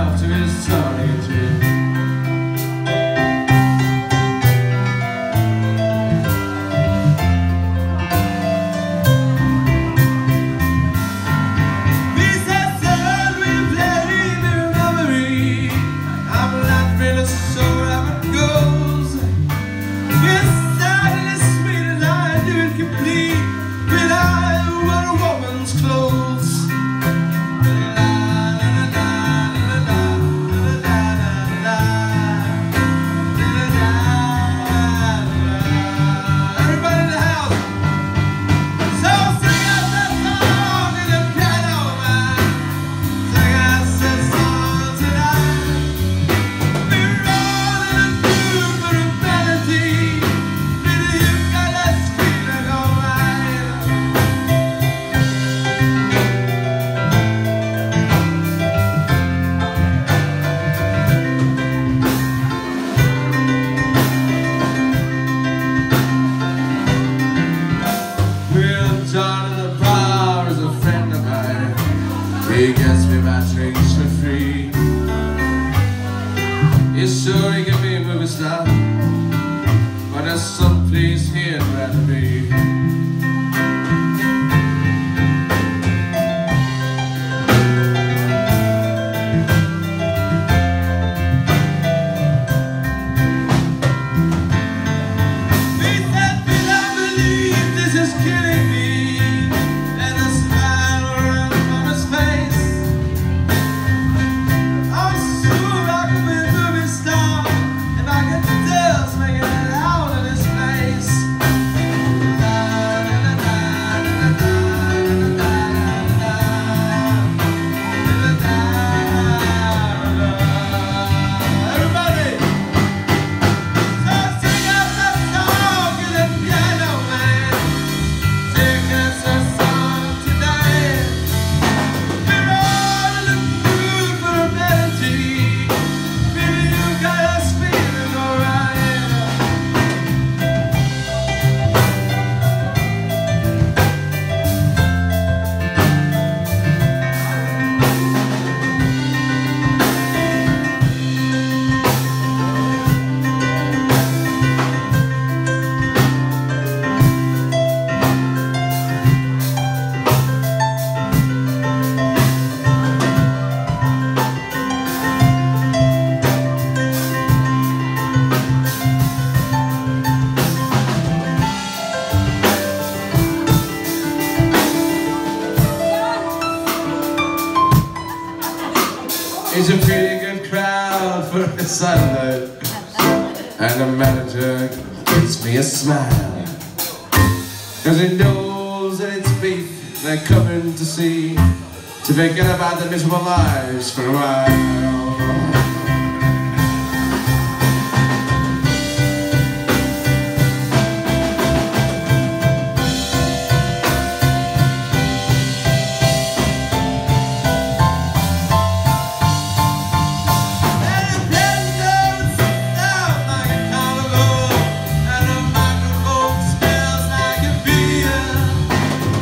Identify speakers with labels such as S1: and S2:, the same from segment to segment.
S1: himself to his target tree. He gets me my drinks for free. He's sure he can be a movie star, but there's some place he'd rather be. It's a pretty good crowd for a Sunday, and the manager gives me a smile, 'cause he knows that it's beef they're coming to see, to forget about their miserable lives for a while.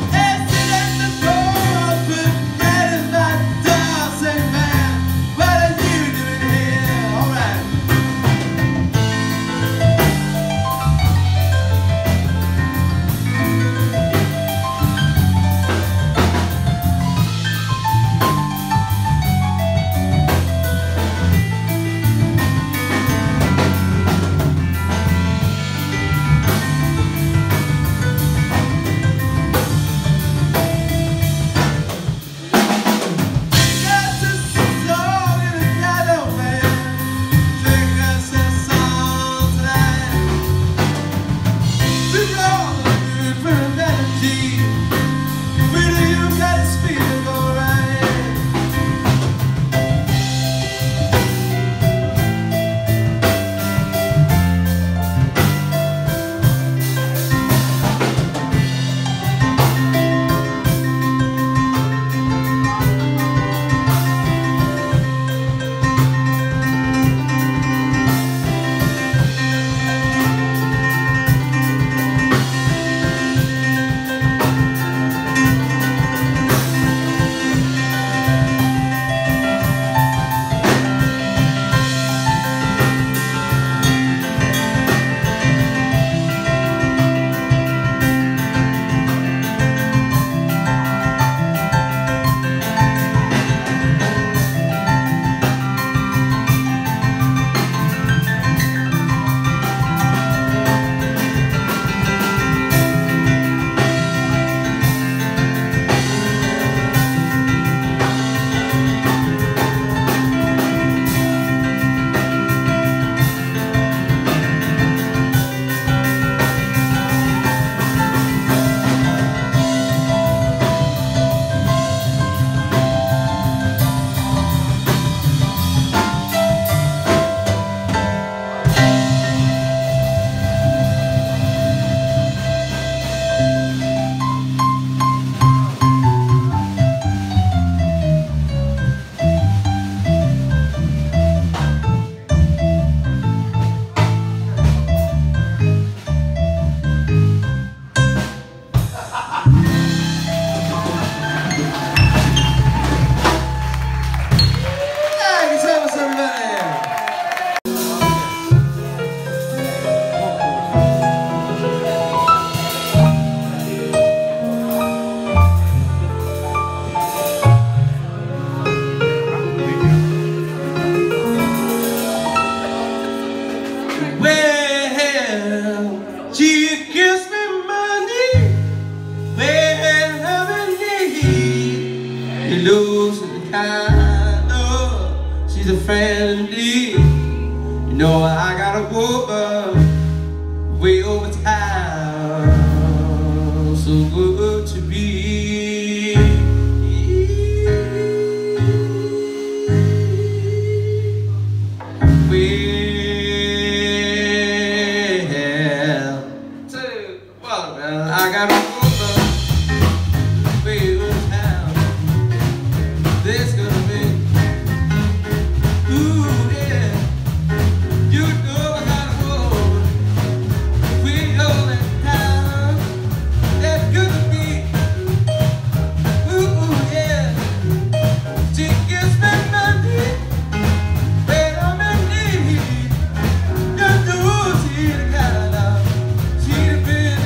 S2: But
S1: kind. Oh, she's a friend indeed. You know I got a woman way over town, so good to be. Well, I got a woman way over town. There's gonna be, ooh yeah, you know I got a woman way over town. There's gonna be, ooh yeah, she gives me money when I'm in need. You know she's the kind of, she's the best.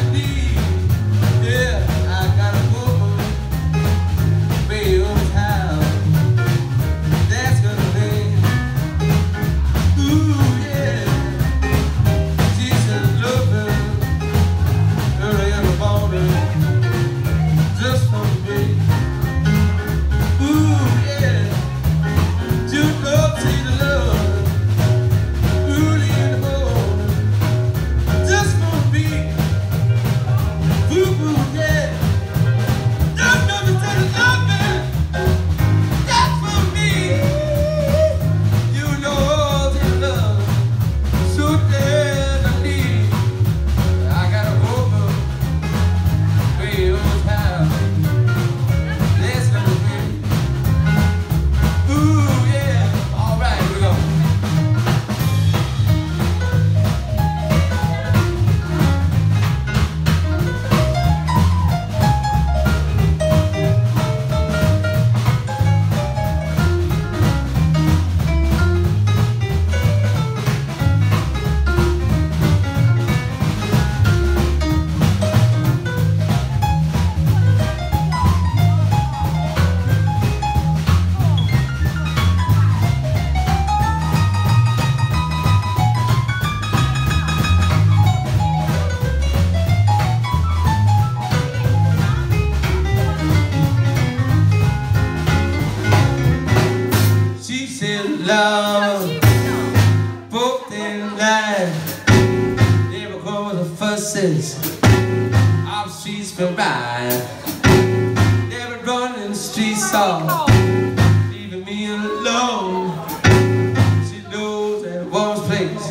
S1: Love, both in life, never come with the fusses, our streets go by, never running the streets off, leaving me alone. She knows that one's place.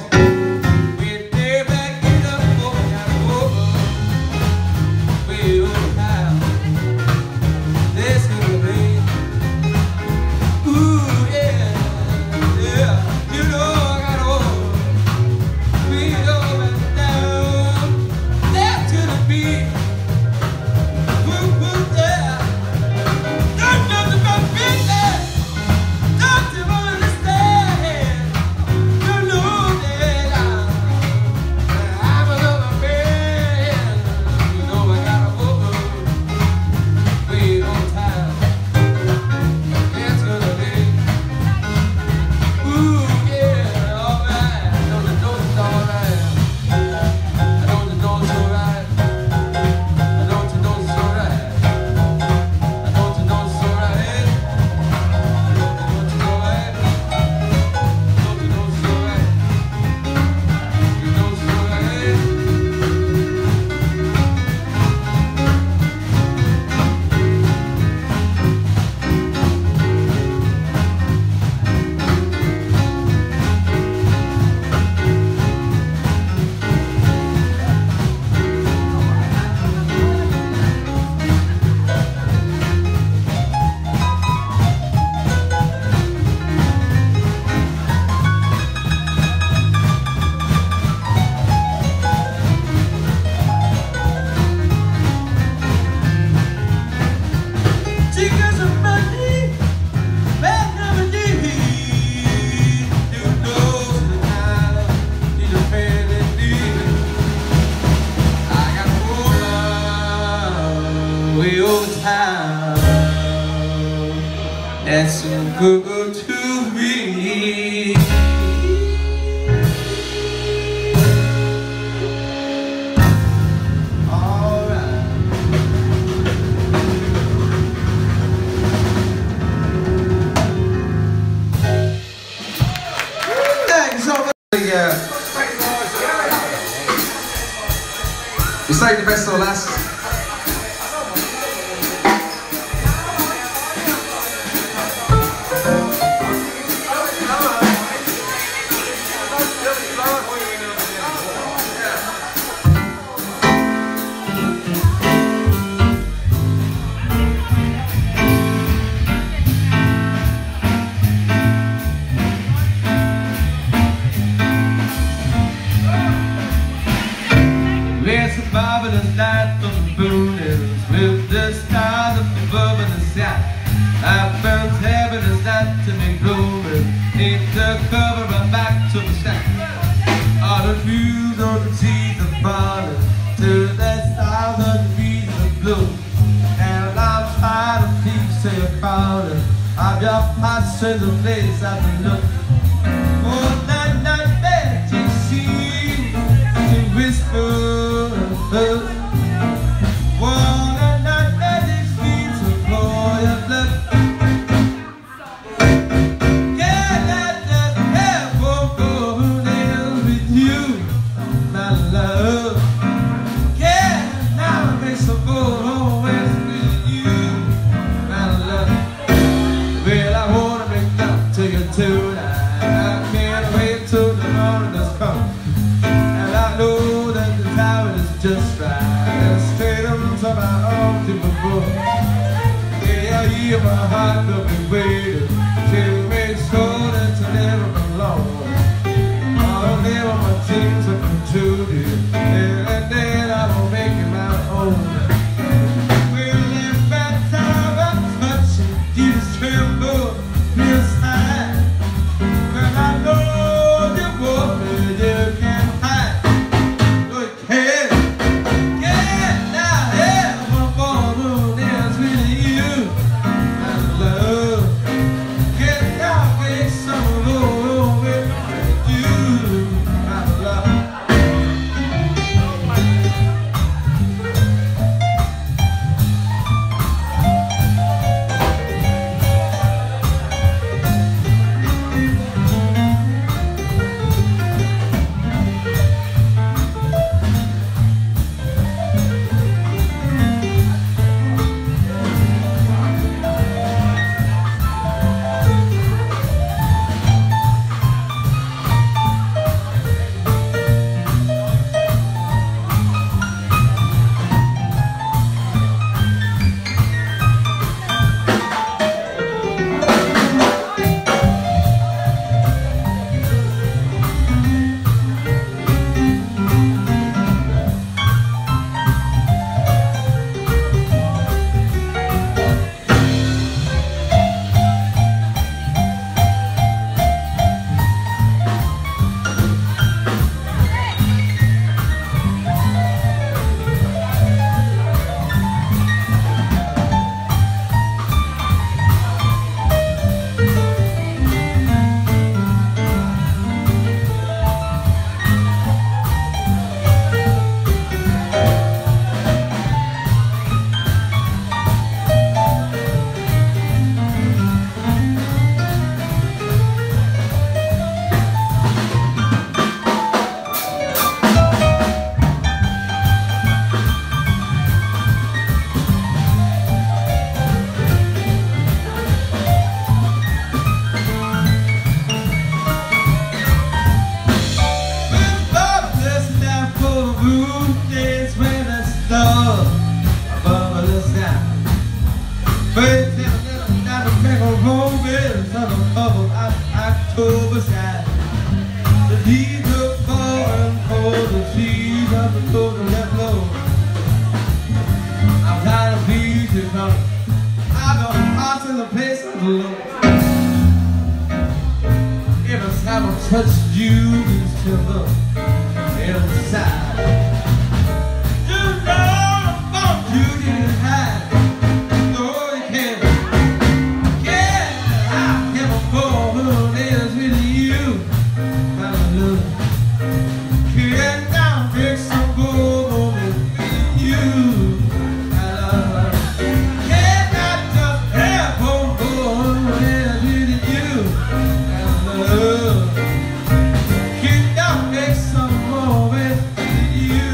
S1: Way over town, that's so good to me. All right. or last.
S2: There's a marvelous night from the mooners with the stars up above in the sky. I felt heaven is not to be blooming. Need to cover my back to the sky. All the views on the trees are falling to the stars on the trees are blue. And I'm tired of peace to your calling. I've your hearts in the place I've been looking. Oh, night, night, bed to see, to whisper. One night magic speeds to blow your blood. Can't let that heaven go down with you, my love. Can't now make some gold always with you, my love. Well, I wanna make love to you tonight. I can't wait till the morning has come. And I know that the time is just right. And straight up to my arms in my book. Yeah, I hear my heart will be waiting till make sure that you never belong. I'll never my dreams are come true, dear. And then I will make it my own. We'll live that time I'm touching Jesus tremble inside. Cause I know you want me, you can't hide. No, you can't. Can't now have one more moon dance with you, my love. Can't now make some more with you, my love. October sky. The leaves are falling cold, the trees are the cold and let blow. I'm tired of bees and coming. I've got hearts in the place of love. Every time I touch you, it's till love inside. You know about you didn't hide. No, you can't. Yeah, I never fall who lives with you. My love. Can't now fix some good moment with you. My love. Can't not just have one good lives with you. My love. Can't now fix some moment with you.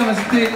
S2: Namaste.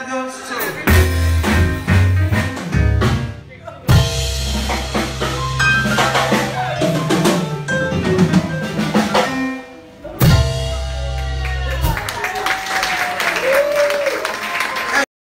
S2: I go so